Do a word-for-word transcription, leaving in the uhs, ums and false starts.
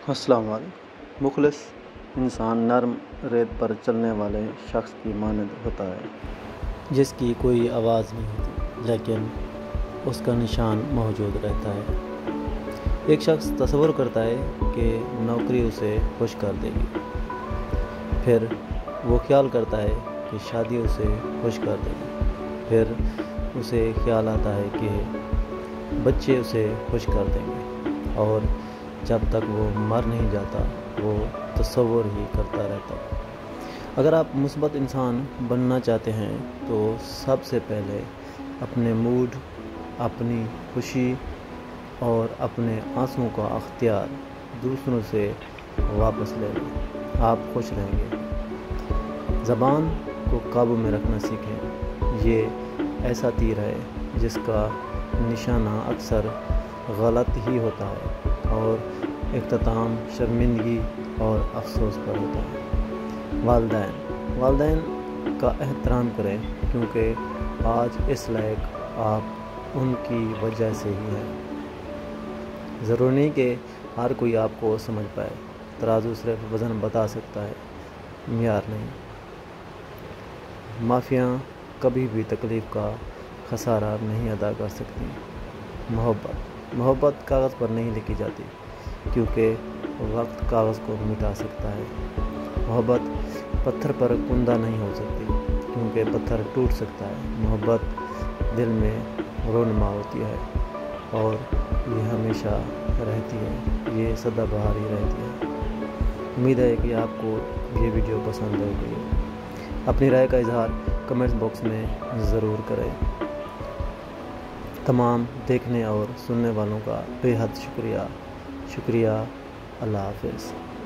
السلام علیکم۔ مخلص انسان نرم ریت پر چلنے والے شخص کی مانند ہوتا ہے جس کی کوئی آواز نہیں ہوتی لیکن اس کا نشان موجود رہتا ہے۔ ایک شخص تصور کرتا ہے کہ نوکری اسے خوش کر دے گی، پھر وہ خیال کرتا ہے کہ شادی اسے خوش کر دے گی، پھر اسے خیال آتا ہے کہ بچے اسے خوش کر دیں گے، اور جب تک وہ مر نہیں جاتا وہ تصور ہی کرتا رہتا ہے۔ اگر آپ مثبت انسان بننا چاہتے ہیں تو سب سے پہلے اپنے موڈ، اپنی خوشی اور اپنے آنسوؤں کا اختیار دوسروں سے واپس لے لیں، آپ خوش رہیں گے۔ زبان کو قابو میں رکھنا سیکھیں، یہ ایسا تیر ہے جس کا نشانہ اکثر غلط ہی ہوتا ہے اور اختتام شرمندگی اور افسوس پر ہوتا ہے۔ والدین والدین کا احترام کریں کیونکہ آج اس لائق آپ ان کی وجہ سے ہی ہیں۔ ضروری نہیں کہ ہر کوئی آپ کو سمجھ پائے، ترازو صرف وزن بتا سکتا ہے، معیار نہیں۔ معافیاں کبھی بھی تکلیف کا خسارہ نہیں ادا کر سکتی۔ محبت محبت کاغذ پر نہیں لکھی جاتی کیونکہ وقت کاغذ کو مٹا سکتا ہے۔ محبت پتھر پر کندہ نہیں ہو سکتی کیونکہ پتھر ٹوٹ سکتا ہے۔ محبت دل میں رونما ہوتی ہے اور یہ ہمیشہ رہتی ہے، یہ سدا بہار ہی رہتی ہے۔ امید ہے کہ آپ کو یہ ویڈیو پسند ہوگی۔ اپنی رائے کا اظہار کمنٹس باکس میں ضرور کریں۔ تمام دیکھنے اور سننے والوں کا بے حد شکریہ شکریہ اللہ حافظ۔